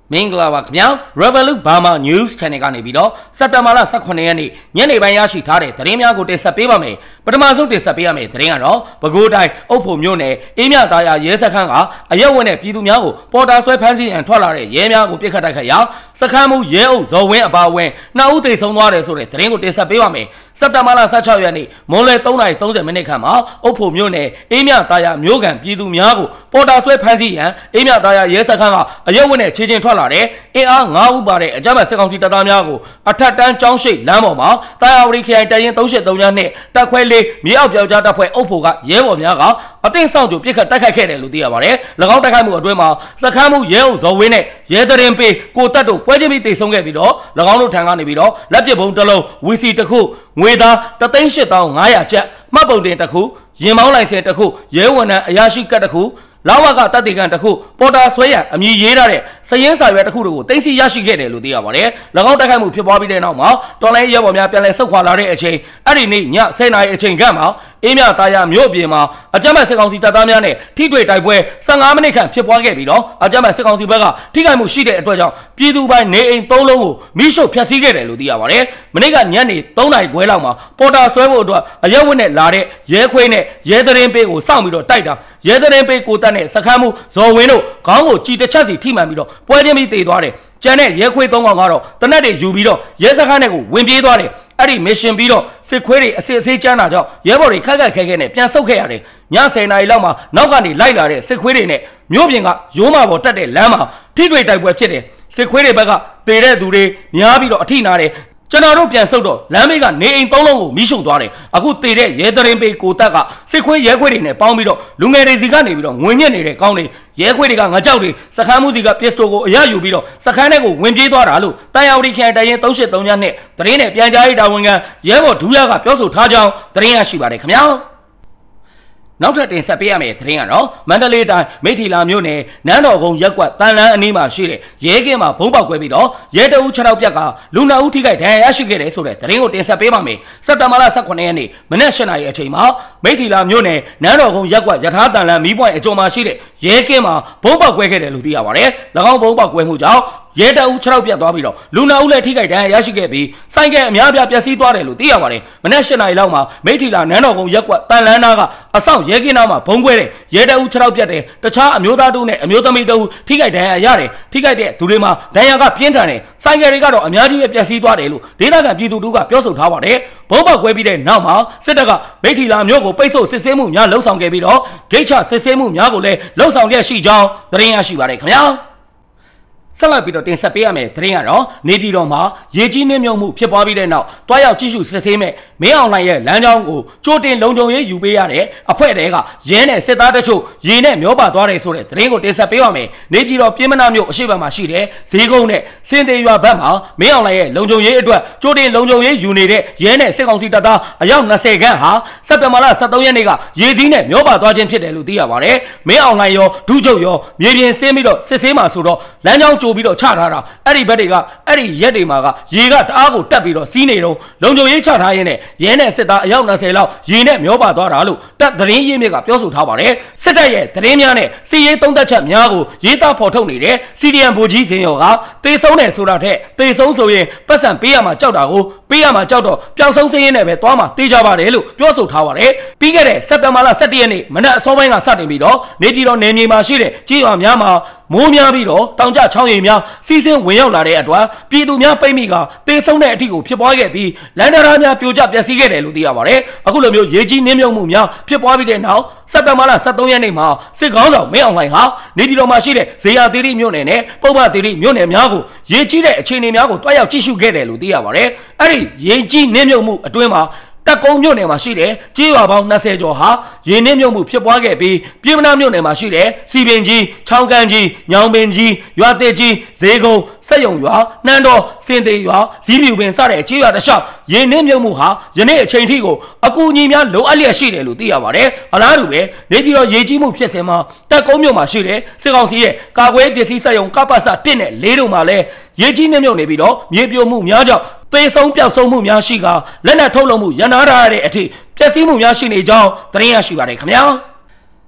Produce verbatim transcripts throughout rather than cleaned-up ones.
မင်္ဂလာပါခင်ဗျာ Revolut Burma News Channel ကနေပြီးတော့စက်တင်ဘာလ十九ရက်နေ့ညနေပိုင်းရရှိထားတဲ့သတင်းများကိုတင်ဆက်ပေးပါမယ်ပထမဆုံးတင်ဆက်ပေးရမယ့်သတင်းကတော့ပဲခူးတိုင်းအုပ်ဖို့မြို့နယ်အေးမြသားရရဲစခန်းကအရက်ဝက်နဲ့ပြည်သူများကိုပေါ်တာဆွဲဖမ်းဆီးရန်ထွက်လာတဲ့ရဲများကိုပြစ်ခတ်တိုက်ခတ်ရာစခန်းမှုရဲအုပ်ဇော်ဝင်းအပါအဝင်နှစ်ဦးသေဆုံးသွားတယ်ဆိုတဲ့သတင်းကိုတင်ဆက်ပေးပါမယ်စက်တင်ဘာလ十六ရက်နေ့မွန်းလွဲသုံးနာရီသုံးဆယ်မိနစ်ခန့်မှာအုပ်ဖို့မြို့နယ်အေးမြသားရမြို့ကန်ပြည်သူများကိုပေါ်တာဆွဲဖမ်းဆီးရန်အေးမြသားရရဲစခန်းကအရက်ဝက်နဲ့ခြေချင်းထွက်လာတဲ့အင်အားငါးဦးပါတဲ့အကြမ်းဖက်စစ်ကောင်စီတပ်သားများကိုအထက်တန်းကျောင်းရှိလမ်းပေါ်မှာတာယာဝတီခရိုင်တိုင်ရင်သုံးရှစ်သုံးညနဲ့တက်ခွဲလေးမြေအောက်ပြောက်ကြားတပ်ဖွဲ့အုပ်ဖို့ကရဲဘော်များကအသိဆောင်ကြိုပြစ်ခတ်တိုက်ခိုက်ခဲ့တယ်လို့သိရပါတယ်။၎င်းတိုက်ခိုက်မှုအတွင်းမှာစခန်းမှုရဲအုပ်ဇော်ဝင်းနဲ့ရဲတရင်ပေးကိုတက်တို့ပွဲချင်းပြီးတိတ်ဆုံးခဲ့ပြီးတော့၎င်းတို့ထံကနေပြီးတော့လက်ပစ်ဘုံတစ်လုံးဝီစီတစ်ခုငွေသားတသိန်းရှစ်သောင်းငါးရာကျပ်မှတ်ပုံတင်တစ်ခုရင်မောင်းလိုင်စင်တစ်ခုရဲဝန်ထမ်းအရာရှိကတ်တစ်ခုလာဝကတပ်တေကန်တစ်ခုပေါ်တာဆွဲရန်အမည်ရေးထားတဲ့စရင်စာရွက်တစ်ခုတို့ကိုတင်စီရရှိခဲ့တယ်လို့သိရပါတယ်။၎င်းတိုက်ခိုက်မှုဖြစ်ပွားပြီးတဲ့နောက်မှာတော်လိုင်းရဲဘော်များပြန်လည်ဆုတ်ခွာလာတဲ့အချိန်အဲ့ဒီနေ့ညဆယ်နာရီအချိန်ခန့်မှာအေးမြသားရမြို့ပြင်မှာအကြမ်းဖက်စစ်ကောင်စီတပ်သားများနဲ့ထိတွေ့တိုက်ပွဲဆယ်ငါးမိနစ်ခန့်ဖြစ်ပွားခဲ့ပြီးတော့အကြမ်းဖက်စစ်ကောင်စီဘက်ကထိခိုက်မှုရှိတဲ့အတွက်ကြောင့်ပြည်သူပိုင်းနေအိမ်သုံးလုံးကိုမိရှုဖျက်ဆီးခဲ့တယ်လို့သိရပါတယ်။မနေ့ကညနေသုံးနာရီခွဲလောက်မှာပေါ်တာဆွဲဖို့အတွက်အရက်ဝတ်နဲ့လာတဲ့ရဲခွေးနဲ့ရဲတရင်ပေးကိုစောင့်ပြီးတော့တိုက်တာရဲတရင်ပေးကိုတက်နဲ့စခန်းမှုဇော်ဝင်းတို့ခေါင်းကိုကြည်တစ်ချက်စီထိမှန်ပြီးတော့ပွဲချင်းပြီးတေသွားတယ်။ကျန်တဲ့ရဲခွေးသုံးကောင်ကတော့တနက်တွေယူပြီးတော့ရဲစခန်းထဲကိုဝင်ပြေးသွားတယ်။အဲ့ဒီမစ်ရှင်ပြီးတော့စစ်ခွေးတွေအစစ်အဆေးကျန်းတာကြောင့်ရဲဘော်တွေခက်ခက်ခဲခဲနဲ့ပြန်ဆုတ်ခဲ့ရတယ်။ညဆယ်နာရီလောက်မှာနောက်ကနေလိုက်လာတဲ့စစ်ခွေးတွေနဲ့မြို့ပြင်ကရိုးမပေါ်တက်တဲ့လမ်းမှာထိတွေ့တိုက်ပွဲဖြစ်တယ်။စစ်ခွေးတွေဘက်ကတေတဲ့သူတွေများပြီးတော့အထိနာတယ်ကျွန်တော်တို့ပြန်ဆုတ်တော့လမ်းမေးကနေအိမ်သုံးလုံးကိုမိရှုံသွားတယ်အခုတေတဲ့ရဲတရင်ပေးကိုတက်ကစစ်ခွေးရဲခွေးတွေနဲ့ပေါင်းပြီးတော့လူငယ်တွေစီကနေပြီးတော့ငွေညက်နေတဲ့ကောင်းတွေရဲခွေးတွေကငါကြောက်တွေစခန်းမှုစီကပစ္စတိုကိုအရယူပြီးတော့စခန်းထဲကိုဝင်ပြေးသွားတာလို့တာယာဝတီခရိုင်တိုင်ရင်သုံးရှစ်သုံးညနဲ့တရင်နဲ့ပြန်ကြားရေးတာဝန်ခံရဲဘော်ဒူးရကပြောဆိုထားကြောင်းတရင်ရရှိပါတယ်ခင်ဗျာနောက်ထပ်တင်ဆက်ပေးရမယ့်သတင်းကတော့မန္တလေးတိုင်းမိထီလာမြို့နယ်နန်းတော်ကုန်းရက်ကွက်တန်လန်းအနီးမှာရှိတဲ့ရဲကင်းမှာဘုံပေါက်ကွဲပြီးတော့ရဲတအုပ်ခြေထောက်ပြက်ကလူနာဦးထိခိုက်ဒဏ်ရာရရှိခဲ့တယ်ဆိုတဲ့သတင်းကိုတင်ဆက်ပေးပါမယ်။စက်တင်ဘာလ十九ရက်နေ့မနက်၈နာရီအချိန်မှာမိထီလာမြို့နယ်နန်းတော်ကုန်းရက်ကွက်ယထာတန်လန်းမီးပွိုင်အကျော်မှာရှိတဲ့ရဲကင်းမှာဘုံပေါက်ကွဲခဲ့တယ်လို့သိရပါတယ်။၎င်းဘုံပေါက်ကွဲမှုကြောင့်ရဲတအုပ်ခြေထောက်ပြတ်သွားပြီးတော့လူနာဦးလည်းထိခိုက်ဒဏ်ရာရရှိခဲ့ပြီးစိုင်းကဲအများပြပျက်စီးသွားတယ်လို့သိရပါတယ်။မနက်၈နာရီလောက်မှာမိထီလာနန်းတော်ကုန်းရက်ကွက်တန်လန်းနာကအဆောင်ရဲကင်းနာမှာဘုံကွဲတဲ့ရဲတအုပ်ခြေထောက်ပြတ်တယ်တခြားအမျိုးသားတို့နဲ့အမျိုးသမီးတို့ထိခိုက်ဒဏ်ရာရတယ်ထိခိုက်တဲ့သူတွေမှာဒဏ်ရာကပြင်းထန်တယ်စိုင်းကဲတွေကတော့အများကြီးပဲပျက်စီးသွားတယ်လို့ဒေသခံပြည်သူတို့ကပြောဆိုထားပါတယ်။ဘုံပေါက်ကွဲပြီးတဲ့နောက်မှာစစ်တပ်ကမိထီလာမြို့ကိုပိတ်ဆို့စစ်ဆေးမှုများလှုံ့ဆော်ခဲ့ပြီးတော့ဂိတ်ချစစ်ဆေးမှုများကိုလည်းလှုံ့ဆော်ခဲ့ရှိကြောင်းသတင်းရရှိပါတယ်ခင်ဗျာဆက်လက်ပြီးတော့တင်ဆက်ပေးရမယ်သတင်းကတော့နေပြည်တော်မှာရေကြီးနှင်းမြုပ်မှုဖြစ်ပွားပြီးတဲ့နောက်တွားရောက်ကြည့်ရှုစစ်ဆေးမဲ့မင်းအောင်လှိုင်ရဲ့လမ်းကြောင်းကိုကြိုတင်လုံခြုံရေးယူပေးရတဲ့အဖွဲ့တွေကရဲနဲ့စစ်သားတချို့ရေနဲ့မျောပါသွားတယ်ဆိုတဲ့သတင်းကိုတင်ဆက်ပေးရမယ်နေပြည်တော်ပြည်မနာမြို့အရှိတ်ဘက်မှာရှိတဲ့ဈေးကုန်းနဲ့စင်သေးရွာဘက်မှာမင်းအောင်လှိုင်ရဲ့လုံခြုံရေးအတွက်ကြိုတင်လုံခြုံရေးယူနေတဲ့ရဲနဲ့စစ်ကောင်စီတပ်သားအယောက်နှစ်ဆယ်ခန့်ဟာစက်တင်ဘာလ十三ရက်နေ့ကရေစည်းနဲ့မျောပါသွားခြင်းဖြစ်တယ်လို့သိရပါတယ်မင်းအောင်လှိုင်ရောဒုချုပ်ရောမြေပြင်ဆင်းပြီးတော့စစ်ဆေးမှာဆိုတော့လမ်းကြောင်းကြိုပြီးတော့ချထားတာအဲ့ဒီဘက်တွေကအဲ့ဒီရက်တွေမှာကရေကတအားကိုတက်ပြီးတော့စီးနေတော့လုံခြုံရေးချထားရင်းနဲ့ရဲနဲ့စစ်သားအယောက်နှစ်ဆယ်လောက်ရေနဲ့မျောပါသွားတာလို့တပ်သတင်းရင်းမြစ်ကပြောဆိုထားပါတယ်စစ်တပ်ရဲ့သတင်းများနဲ့စီရေးသုံးသက်ချက်များကိုရေးသားဖော်ထုတ်နေတဲ့စီဒီအမ်ဗိုလ်ကြီးစင်ရောကတေဆုံးတယ်ဆိုတာထက်တေဆုံးဆိုရင်ပတ်စံပေးရမှာကြောက်တာကိုပေးရမှာကြောက်တော့ပျောက်ဆုံးစင်းရင်းနဲ့ပဲသွားမှာတေးကြပါတယ်လို့ပြောဆိုထားပါတယ်ပြီးခဲ့တဲ့စက်တင်ဘာလ十一ရက်နေ့မနက်အစောပိုင်းကစတင်ပြီးတော့နေပြည်တော်နယ်မြေမှာရှိတဲ့ကြီးရွာများမှာမိုးများပြီးတော့တောင်ကျချောင်းရည်များစီးဆင်းဝင်ရောက်လာတဲ့အတွက်ပြည်သူများပိတ်မိကတေဆုံးတဲ့အထိကိုဖြစ်ပွားခဲ့ပြီးလန်ဒရာများပြိုကျပျက်စီးခဲ့တယ်လို့သိရပါတယ်အခုလိုမျိုးရေကြီးနှင်းမြုပ်မှုများဖြစ်ပွားပြီးတဲ့နောက်စက်တင်ဘာလ十三ရက်နေ့မှာစစ်ကောင်းဆောင်မင်းအောင်လှိုင်ဟာနေပြည်တော်မှာရှိတဲ့ဇေယျသီရိမြို့နယ်နဲ့ပုဗ္ဗသီရိမြို့နယ်များကိုရေကြီးတဲ့အခြေအနေများကိုတွားရောက်ကြည့်ရှုခဲ့တယ်လို့သိရပါတယ်အဲ့ဒီရေကြီးနှင်းမြုပ်မှုအတွင်းမှာတက်ကုန်းမြို့နယ်မှာရှိတဲ့ကြေးရွာပေါင်းနှစ်ဆယ်ကျော်ဟာရေနစ်မြုပ်မှုဖြစ်ပွားခဲ့ပြီးပြည်မနာမြို့နယ်မှာရှိတဲ့စီပင်ကြီးချောင်းကန်ကြီးညောင်ပင်ကြီးရွာတစ်ကြီးဈေးကုန်းစက်ရုံရွာနှမ်းတော်စင်သေးရွာဇီးမြူပင်စတဲ့ကြေးရွာတစ်လျှောက်ရေနစ်မြုပ်မှုဟာယနေ့အချိန်ထိကိုအကူအညီများလိုအပ်လျက်ရှိတယ်လို့သိရပါတယ်အလားတူပဲနေပြည်တော်ရေကြီးမှုဖြစ်စဉ်မှာတက်ကုန်းမြို့မှာရှိတဲ့စစ်ကောင်စီရဲ့ကာကွယ်ပစ္စည်းစက်ရုံကပ္ပစတစ်နဲ့လေးတို့မှာလည်းရေကြီးနစ်မြုပ်နေပြီးတော့မြေပြိုမှုများကြောင့်သေဆုံးပျောက်ဆုံးမှုများရှိကလက်နက်ထုတ်လုပ်မှုရန်နာထားရတဲ့အထိပျက်စီးမှုများရှိနေကြောင်းသတင်းရရှိပါတယ်ခင်ဗျာ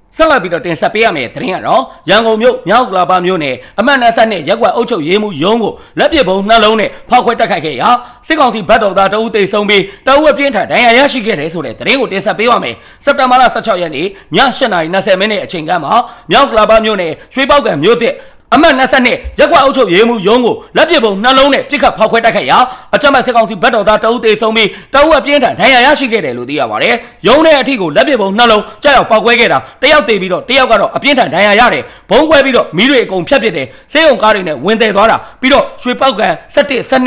ဆက်လက်ပြီးတော့တင်ဆက်ပေးရမယ်သတင်းကတော့ရန်ကုန်မြို့မြောက်ကလာပါမြို့နယ်အမှတ်နှစ်နဲ့ရက်ကွက်အုပ်ချုပ်ရေးမှူးရုံးကိုလက်ပစ်ဗုံးနှလုံးနဲ့ဖောက်ခွဲတိုက်ခိုက်ခဲ့ရာစစ်ကောင်စီဘတ်တော်သားတအုပ်သိဆုံးပြီးတအုပ်အပြင်းထန်ဒဏ်ရာရရှိခဲ့တယ်ဆိုတဲ့သတင်းကိုတင်ဆက်ပေးပါမယ်စက်တင်ဘာလဆယ့်၆ရက်နေ့ည၈နာရီ၂၀မိနစ်အချိန်ကမှမြောက်ကလာပါမြို့နယ်ရွှေပေါက်ကံမြို့သစ်အမှတ်၂၂ရက်ကွက်အုပ်ချုပ်ရေးမှူးရုံးကိုလက်ပစ်ဗုံးနှလုံးနဲ့ပြစ်ခတ်ဖောက်ခွဲတိုက်ခိုက်ရာအကြမ်းဖက်စစ်ကောင်စီဘတ်တော်သားတအုပ်သိဆုံးပြီးတအုပ်အပြင်းထန်ဒဏ်ရာရရှိခဲ့တယ်လို့သိရပါတယ်။ရုံးထဲအထိကိုလက်ပစ်ဗုံးနှလုံးကြောက်ရောက်ပောက်ခွဲခဲ့တာတယောက်သေပြီးတော့တယောက်ကတော့အပြင်းထန်ဒဏ်ရာရတယ်။ဘုံခွဲပြီးတော့မီးတွေအကုန်ဖြတ်ပစ်တယ်။စေးုံကားတွေနဲ့ဝင်တယ်သွားတာပြီးတော့ရွှေပေါက်ကံ၁၁ ၁၂ ၁၃ ၁၄ ၁၅ ၁၆ ၂၁ ၂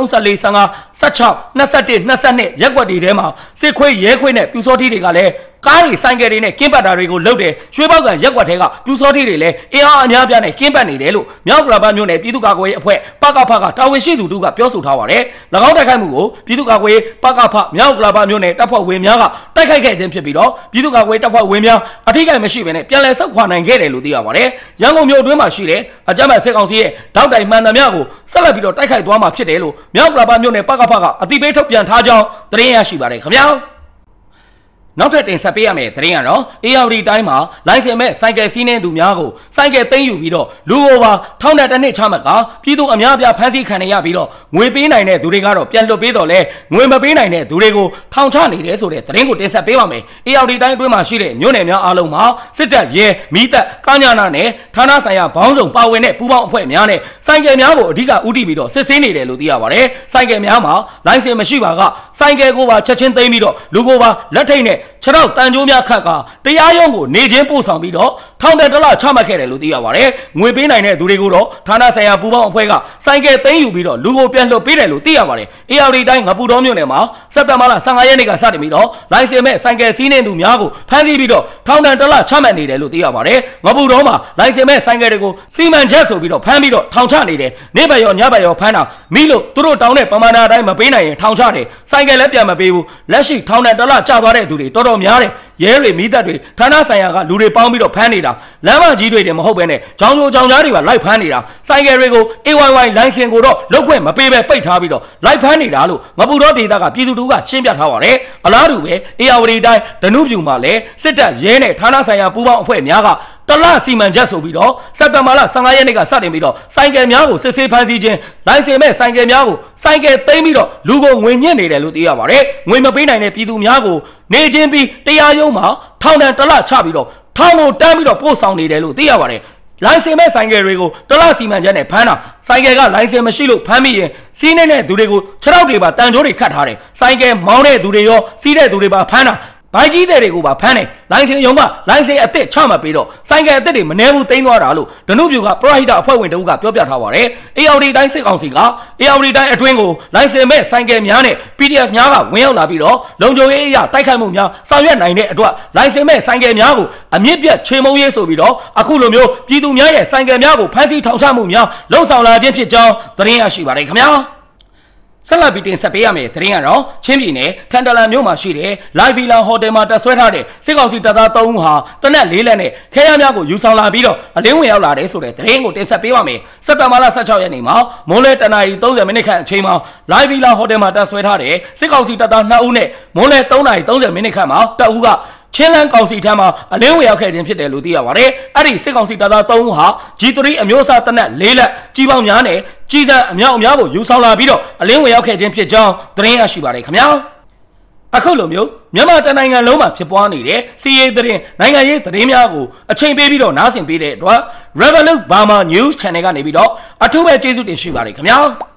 ၂ရက်ကွက်တွေထဲမှာစစ်ခွေးရဲခွေးနဲ့ပြူစောထီးတွေကလည်းကားတွေဆိုင်ကယ်တွေနဲ့ကင်းပတ်တာတွေကိုလုပ်တယ်ရွှေပေါက်ကံရက်ကွက်ထဲကပြူစောထီးတွေလည်းအင်အားအများပြားနဲ့ကင်းပတ်နေတယ်လို့မြောက်ကလာပါမြို့နယ်ပြည်သူ့ကာကွယ်ရေးအဖွဲ့ပကဖကတာဝန်ရှိသူတို့ကပြောဆိုထားပါတယ်၎င်းတိုက်ခိုက်မှုကိုပြည်သူ့ကာကွယ်ရေးပကဖမြောက်ကလာပါမြို့နယ်တပ်ဖွဲ့ဝင်များကတိုက်ခိုက်ခဲ့ခြင်းဖြစ်ပြီးတော့ပြည်သူ့ကာကွယ်ရေးတပ်ဖွဲ့ဝင်များအထိကိမရှိဘဲနဲ့ပြန်လည်ဆုတ်ခွာနိုင်ခဲ့တယ်လို့သိရပါတယ်ရန်ကုန်မြို့အတွင်းမှာရှိတဲ့အကြမ်းဖက်စစ်ကောင်စီရဲ့တောက်တိုင်မှန်သမျှကိုဆက်လက်ပြီးတော့တိုက်ခိုက်သွားမှာဖြစ်တယ်လို့မြောက်ကလာပါမြို့နယ်ပကဖကအသိပေးထုတ်ပြန်ထားကြောင်းသတင်းရရှိပါတယ်ခင်ဗျာနောက်ထပ်တင်ဆက်ပေးရမယ်သတင်းကတော့အေယာဝတီတိုင်းမှာလိုင်စင်မဲ့စိုက်ကယ်စီးနှင်းသူများကိုစိုက်ကယ်သိမ်းယူပြီးတော့လူအိုပါထောင်တဲ့တစ်နှစ်ချမှတ်ကပြည်သူအများအပြားဖမ်းဆီးခံရပြီးတော့ငွေပေးနိုင်တဲ့သူတွေကတော့ပြန်လွတ်ပေးတော့လဲငွေမပေးနိုင်တဲ့သူတွေကိုထောင်ချနေတယ်ဆိုတဲ့သတင်းကိုတင်ဆက်ပေးပါမယ်အေယာဝတီတိုင်းအတွင်းမှာရှိတဲ့မြို့နယ်များအားလုံးမှာစစ်တပ်ရဲမိသက်ကာညာနာနဲ့ဌာနဆိုင်ရာဘောင်းဆောင်ပါဝင်တဲ့ပူးပေါင်းအဖွဲ့များနဲ့စိုက်ကယ်များကိုအဓိကဦးတည်ပြီးတော့စစ်ဆေးနေတယ်လို့သိရပါတယ်စိုက်ကယ်များမှာလိုင်စင်မရှိပါကစိုက်ကယ်ကိုပါချက်ချင်းသိမ်းပြီးတော့လူကိုပါလက်ထိတ်နဲ့ခြေထောက်တန်ကြိုးများခတ်ကတရားရုံးကိုနေချင်းပို့ဆောင်ပြီးတော့ထောင်တဲ့တလချမှတ်ခဲ့တယ်လို့သိရပါတယ်။ငွေပေးနိုင်တဲ့သူတွေကိုတော့ဌာနဆိုင်ရာပူးပေါင်းအဖွဲ့ကစိုက်ကယ်သိမ်းယူပြီးတော့လူကိုပြန်လွှတ်ပေးတယ်လို့သိရပါတယ်။အေယာဝတီတိုင်းငပူတော်မြို့နယ်မှာစက်တင်ဘာလ၁၅ရက်နေ့ကစတင်ပြီးတော့လိုင်စင်မဲ့စိုက်ကယ်စီးနှင်းသူများကိုဖမ်းဆီးပြီးတော့ထောင်တဲ့တလချမှတ်နေတယ်လို့သိရပါတယ်။ငပူတော်မှာလိုင်စင်မဲ့စိုက်ကယ်တွေကိုစီမံချက်ဆိုပြီးတော့ဖမ်းပြီးတော့ထောင်ချနေတယ်။နေ့ဘက်ရောညဘက်ရောဖမ်းတာမိလို့သူတို့တောင်းတဲ့ပမာဏအတိုင်းမပေးနိုင်ရင်ထောင်ချတယ်။စိုက်ကယ်လည်းပြန်မပေးဘူး။လက်ရှိထောင်တဲ့တလကျသွားတဲ့သူတွေတော်တော်များတယ်။ရဲတွေမိသက်တွေဌာနဆိုင်ရာကလူတွေပေါင်းပြီးတော့ဖမ်းနေတာလမ်းမကြီးတွေတည်းမဟုတ်ဘဲနဲ့ကြောင်ကြိုကြောင်ကြားတွေပါလိုက်ဖမ်းနေတာဆိုင်ကယ်တွေကို အေ ဝိုင် ဝိုင် လိုင်စင်ကိုတော့လုတ်ခွင့်မပေးပဲပိတ်ထားပြီးတော့လိုက်ဖမ်းနေတာလို့ငပူတော်ဒေသကပြည်သူတို့ကရှင်းပြထားပါတယ်အလားတူပဲအေယာဝတီတိုင်းဒနုပြူမှာလည်းစစ်တပ်ရဲနဲ့ဌာနဆိုင်ရာပူးပေါင်းအဖွဲ့များကတလစီမံချက်ဆိုပြီးတော့စက်တင်ဘာလ၁၅ရက်နေ့ကစတင်ပြီးတော့ဆိုင်ကယ်များကိုစစ်ဆေးဖမ်းဆီးခြင်းလိုင်စင်မဲ့ဆိုင်ကယ်များကိုဆိုင်ကယ်သိမ်းပြီးတော့လူကိုငွေညှစ်နေတယ်လို့သိရပါတယ်ငွေမပေးနိုင်တဲ့ပြည်သူများကိုနေချင်းပြီးတရားရုံးမှာထောင်ဒဏ်တလချပြီးတော့ထောင်ကိုတန်းပြီးတော့ပို့ဆောင်နေတယ်လို့သိရပါတယ်လိုင်စင်မဲ့ဆိုင်ကယ်တွေကိုတလစီမံချက်နဲ့ဖမ်းတာဆိုင်ကယ်ကလိုင်စင်မရှိလို့ဖမ်းမိရင်စီးနေတဲ့သူတွေကိုခြေထောက်တွေပါတန်ကြိုးတွေခတ်ထားတယ်ဆိုင်ကယ်မောင်းတဲ့သူတွေရောစီးတဲ့သူတွေပါဖမ်းတာဘိုင်းကြီးတဲ့တွေကိုပါဖမ်းတယ်လိုင်စင်ရုံးကလိုင်စင်အစ်စ်ချမှတ်ပြီးတော့ဆိုင်ကယ်အစ်စ်တွေမနှဲဘူးသိမ်းသွားတာလို့ဒနုပြူကပရဟိတအဖွဲ့ဝင်တို့ကပြောပြထားပါတယ်အေယာဝတီတိုင်းစစ်ကောင်စီကအေယာဝတီတိုင်းအတွင်းကိုလိုင်စင်မဲ့ဆိုင်ကယ်များနဲ့ ပီ ဒီ အက်ဖ် များကဝင်ရောက်လာပြီးတော့လုံခြုံရေးအရာတိုက်ခိုက်မှုများဆောင်ရွက်နိုင်တဲ့အတွက်လိုင်စင်မဲ့ဆိုင်ကယ်များကိုအမြင့်ပြတ်ချေမှုန်းရေးဆိုပြီးတော့အခုလိုမျိုးပြည်သူများရဲ့ဆိုင်ကယ်များကိုဖမ်းဆီးထောင်ချမှုများလှုံ့ဆော်လာခြင်းဖြစ်ကြောင်းသတင်းရရှိပါတယ်ခင်ဗျာဆက်လက်ပြီးတင်ဆက်ပေးရမယ်သတင်းကတော့ချင်းပြည်နယ်ထန်တလန်မြို့မှာရှိတဲ့လိုင်ဗီလာဟိုတယ်မှာတက်ဆွဲထားတဲ့စစ်ကောင်စီတပ်သား၃ဦးဟာတနက်၄လက်နဲ့ခဲရများကိုယူဆောင်လာပြီးတော့အလင်းဝင်ရောက်လာတယ်ဆိုတဲ့သတင်းကိုတင်ဆက်ပေးပါမယ်စက်တင်ဘာလ၁၆ရက်နေ့မှာမိုးလဲတနာရီ၃၀မိနစ်ခန့်အချိန်မှာလိုင်ဗီလာဟိုတယ်မှာတက်ဆွဲထားတဲ့စစ်ကောင်စီတပ်သား၂ဦးနဲ့မိုးလဲ၃နာရီ၃၀မိနစ်ခန့်မှာတပ်ဦးကချင်းလန်းကောင်စီထံမှာအလင်းဝင်ရောက်ခဲ့ခြင်းဖြစ်တယ်လို့သိရပါတယ်။အဲ့ဒီစစ်ကောင်စီတပ်သား၃ဦးဟာ ဂျီ သရီ အမျိုးအစားတနက်၄လက်ကြီးပေါင်းများနဲ့ကြီးစံအမြောက်အများကိုယူဆောင်လာပြီးတော့အလင်းဝင်ရောက်ခဲ့ခြင်းဖြစ်ကြောင်းသတင်းရရှိပါတယ်ခင်ဗျာ။အခုလိုမျိုးမြန်မာတနိုင်ငံလုံးမှာဖြစ်ပွားနေတဲ့စီးရေးသတင်းနိုင်ငံရေးသတင်းများကိုအချိန်ပေးပြီးတော့နားဆင်ပေးတဲ့အတွက် Revolut Burma News Channel ကနေပြီးတော့အထူးပဲကျေးဇူးတင်ရှိပါတယ်ခင်ဗျာ။